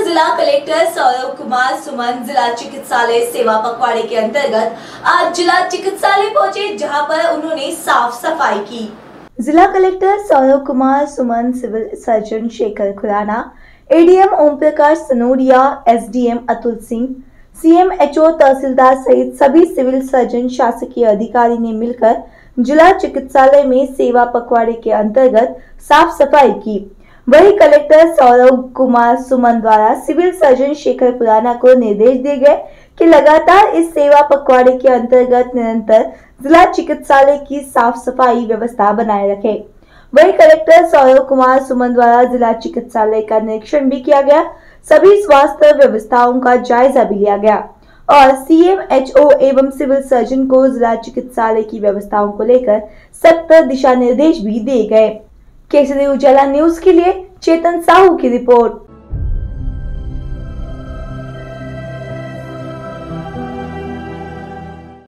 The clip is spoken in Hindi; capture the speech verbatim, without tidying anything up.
जिला कलेक्टर सौरभ कुमार सुमन जिला चिकित्सालय सेवा पखवाड़े के अंतर्गत आज जिला चिकित्सालय पहुंचे, जहां पर उन्होंने साफ सफाई की। जिला collector Saurabh Kumar Suman, civil surgeon Shekhar Khurana, ADM Om Prakash Sanodia, SDM Atul Singh, CMHO तहसीलदार सहित सभी सिविल सर्जन शासकीय अधिकारी ने मिलकर जिला चिकित्सालय में सेवा पखवाड़े के अंतर्गत साफ सफाई की। वही कलेक्टर सौरभ कुमार सुमन द्वारा सिविल सर्जन शेखर खुराना को निर्देश दिए गए कि लगातार इस सेवा पखवाड़े के अंतर्गत निरंतर जिला चिकित्सालय की साफ सफाई व्यवस्था बनाए रखे। वही कलेक्टर सौरभ कुमार सुमन द्वारा जिला चिकित्सालय का निरीक्षण भी किया गया, सभी स्वास्थ्य व्यवस्थाओं का जायजा भी लिया गया और सीएमएचओ एवं सिविल सर्जन को जिला चिकित्सालय की व्यवस्थाओं को लेकर सख्त दिशा निर्देश भी दिए गए। केसरी उजाला न्यूज के लिए चेतन साहू की रिपोर्ट।